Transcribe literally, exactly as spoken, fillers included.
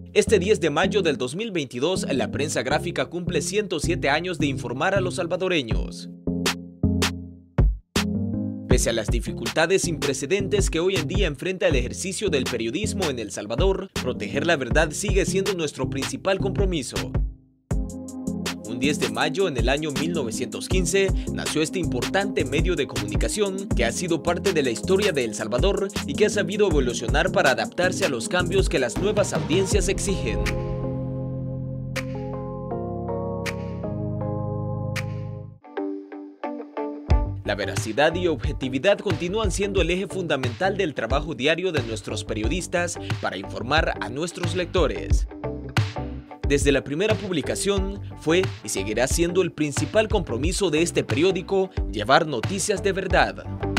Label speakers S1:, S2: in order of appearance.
S1: Este diez de mayo del dos mil veintidós, la prensa gráfica cumple ciento siete años de informar a los salvadoreños. Pese a las dificultades sin precedentes que hoy en día enfrenta el ejercicio del periodismo en El Salvador, proteger la verdad sigue siendo nuestro principal compromiso. Un diez de mayo en el año mil novecientos quince nació este importante medio de comunicación que ha sido parte de la historia de El Salvador y que ha sabido evolucionar para adaptarse a los cambios que las nuevas audiencias exigen. La veracidad y objetividad continúan siendo el eje fundamental del trabajo diario de nuestros periodistas para informar a nuestros lectores. Desde la primera publicación, fue y seguirá siendo el principal compromiso de este periódico llevar noticias de verdad.